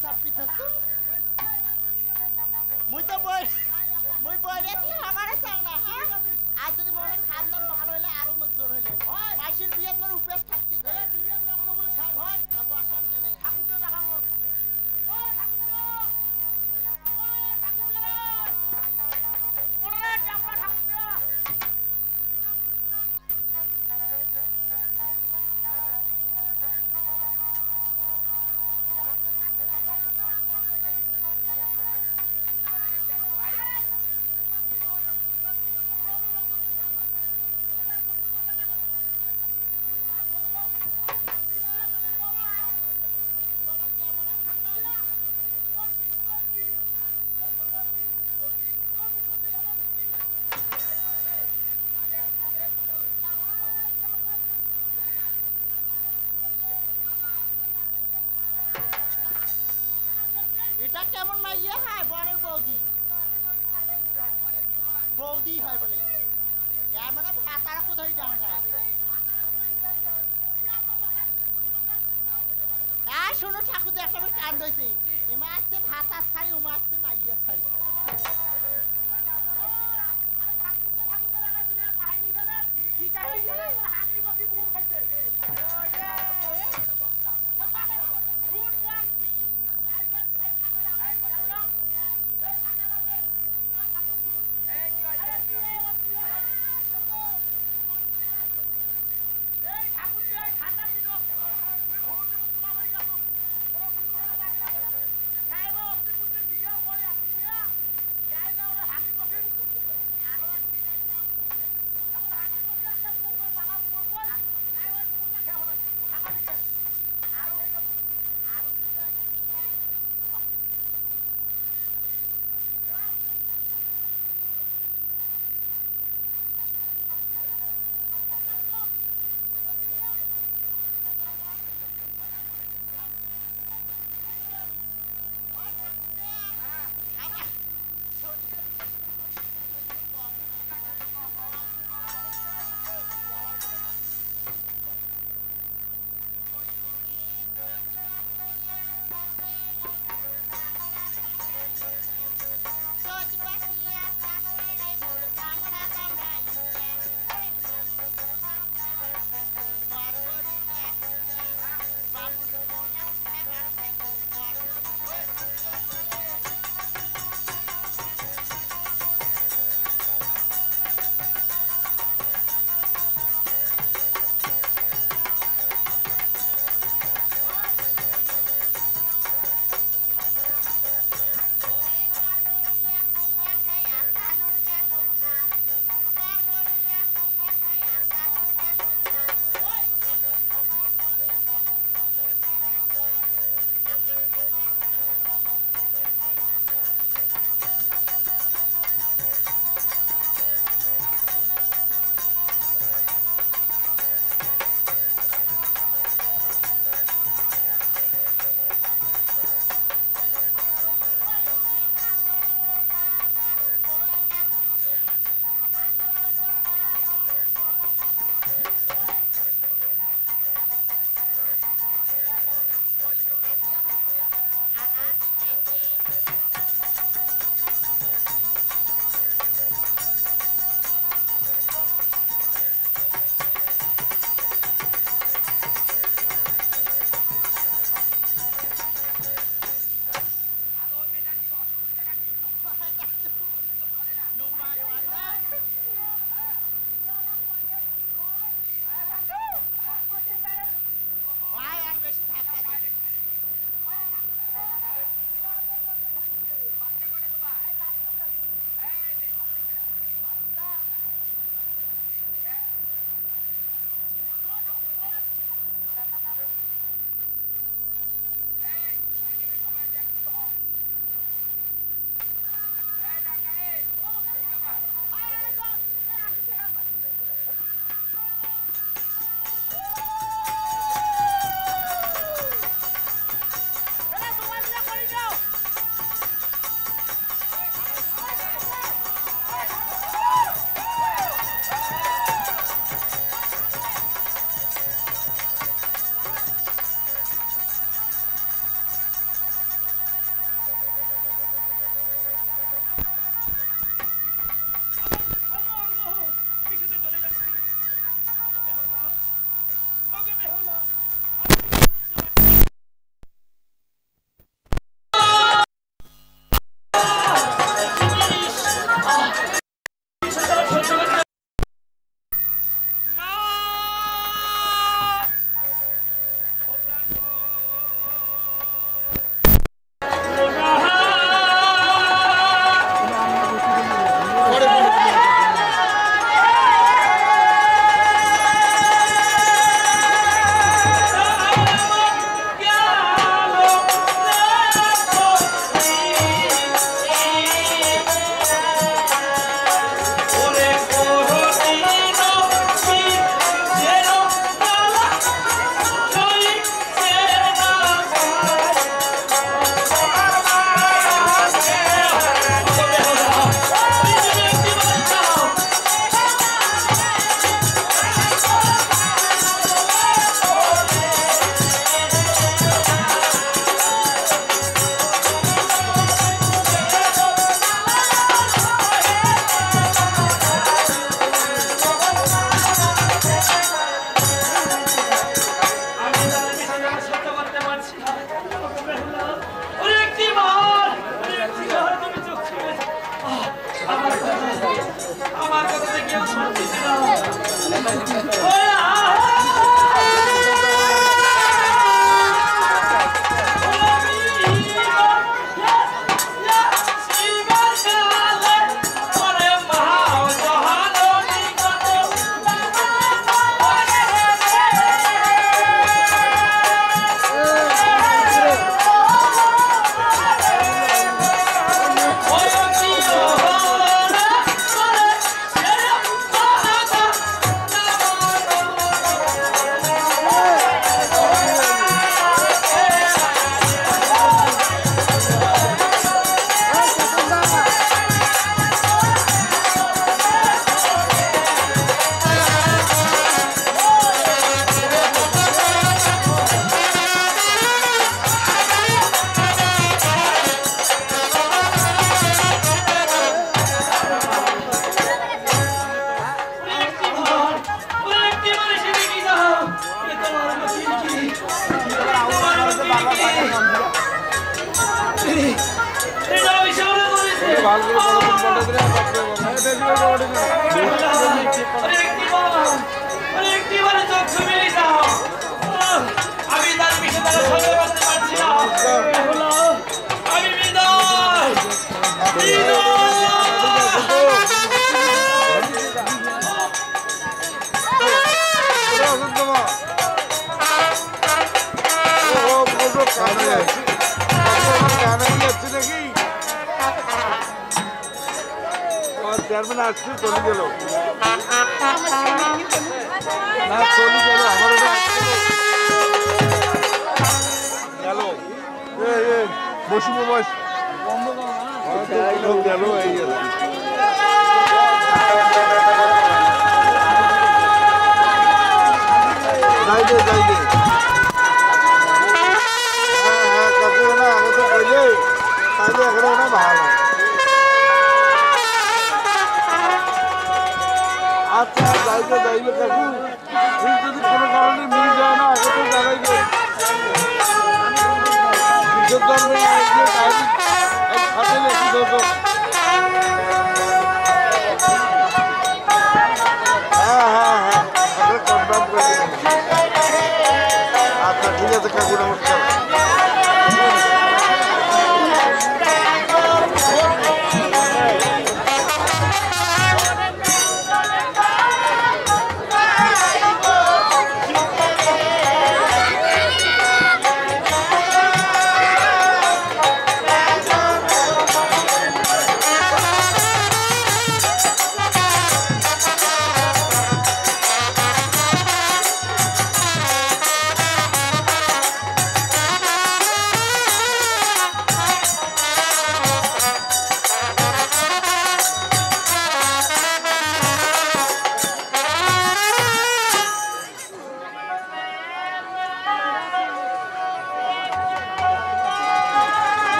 জাপি থাকতো মুই তো বই রেছি আমারে চাও না আজ যদি মনে খানদান ভালো হইলে আরো মত জোর হইলে মাইশের বিয়াত মোর উপেস থাকতে যায় বিয়াত না কোনো বলে সাহেব হয় বসার নেই ঠাকুরটা দেখা মোর ও ঠাকুরটা ও ঠাকুরটা ওরে চাপা ঠাকুরটা এটা কেমন মাইয়া হয় বরের বৌদি বৌদি হয় বলে মানে ভাতারা কোথায় ডাঙ্গায় হ্যাঁ শোনো ঠাকুর একটা কাণ্ড হয়েছে এমা আসতে ভাতা ছাড়ি উমা আসতে মাইয়া ছাড়ি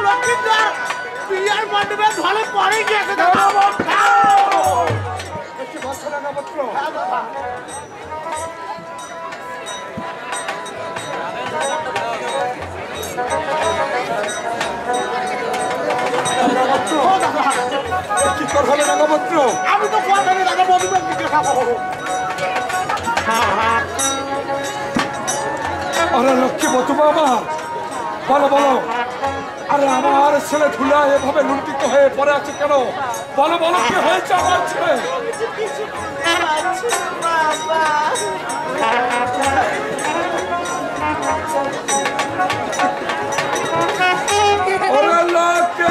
লক্ষ্মীদার বিয়ার মণ্ডপে ধরে পড়ে গিয়েছে একটু বলছো না পুত্র কি করবে নাগপুত্র আমি তো দাদা মধুবের দিকে খাবো আরে লক্ষ্মী মধু বাবা বলো বলো আরে আমার ছেলে ধুলা এভাবে লুণ্ঠিত হয়ে পড়ে আছে কেন বলো বলো কি হয়েছে আমার ছেলে ওরে লক্ষ্মী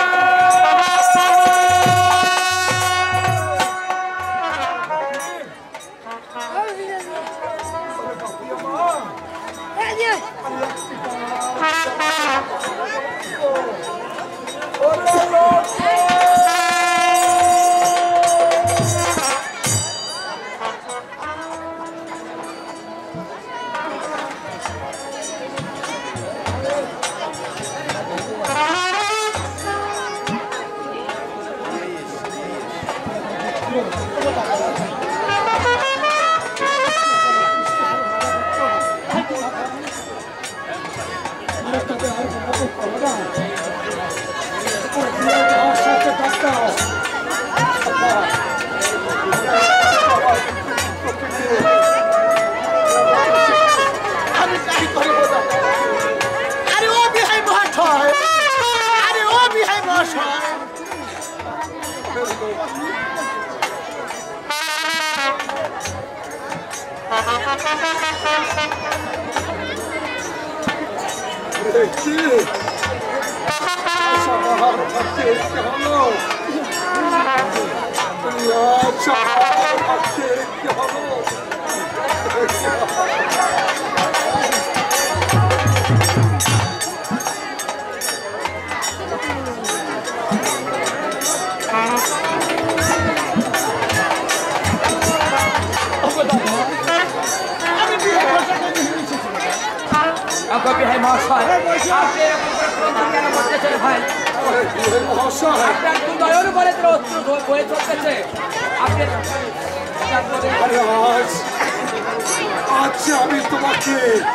আচ্ছা আমি তোমাকে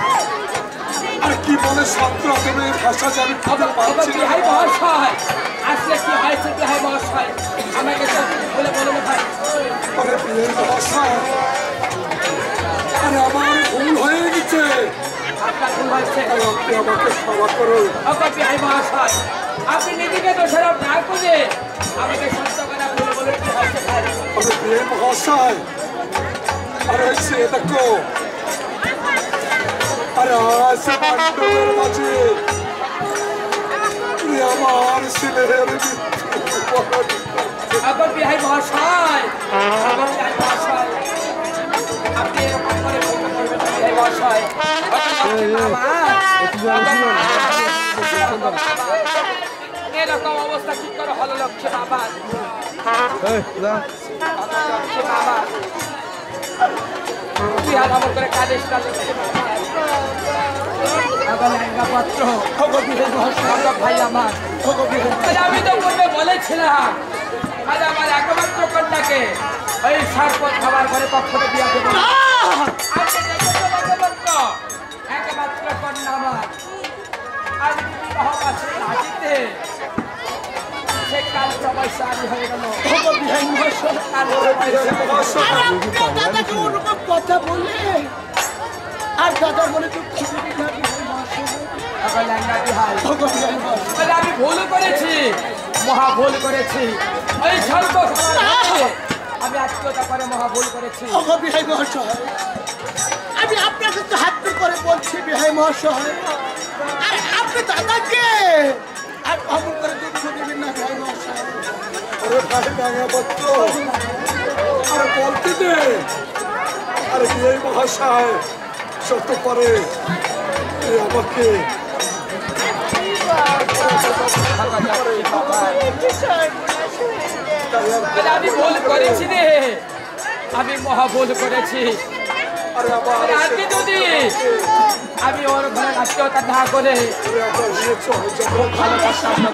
আর কি বলে ছাত্র তুমি ভাষা জানি খাবার পাচ্ছি বিহাই মহাশয় আসলে কি হয়েছে বিহাই মহাশয় আমাকে বলে বলে ভাই আরে বিহাই মহাশয় আরে আমার ভুল হয়ে গেছে আপনার ভুল হয়েছে আপনি আমাকে ক্ষমা করুন বিহাই মহাশয় আপনি নিজেকে দোষারোপ না করে আমাকে সত্য করে বলে বলে কি হয়েছে ভাই আরে বিহাই মহাশয় আরে সে দেখো আরে আজ মণ্ডপের মাঝে আমার ছেলের এখন বিহাই মহাশয় আপনি এরকম করে বলতে পারবেন না বিহাই মহাশয় এরকম অবস্থা কি করে হলো লক্ষ্মী বাবা বাবা করে কাদেশ ভাই আমার আমি তো পূর্বে বলেছিলাম আজ আমার একমাত্র কন্যাকে ওই সারপথ খাবার ঘরে পক্ষে বিয়া দেবো একমাত্র কন্যা আমার আজ বিবাহ আছে হাজিতে সে কাল পয়সা আমি হয়ে গেল কথা বললে আর দাদা বলে তো আমি ভুল করেছি মহা ভুল করেছি ওই স্বল্প আমি আত্মীয়তা করে মহা ভুল করেছি বিহাই মহাশয় আমি আপনাকে তো হাত করে বলছি বিহাই মহাশয় আর আপনি দাদাকে আর অমন করে দুঃখ দেবেন না বিহাই মহাশয় আরে ভাই ডাঙা পত্র আরে বলতে দে আরে বিহাই মহাশয় সত্য পারে আমাকে আমি ভুল করেছি রে আমি মহা ভুল করেছি আজকে যদি আমি ওর ঘরে আত্মীয়তা না করে তুই একবার বিয়ে চল, যখন ভালোবাসা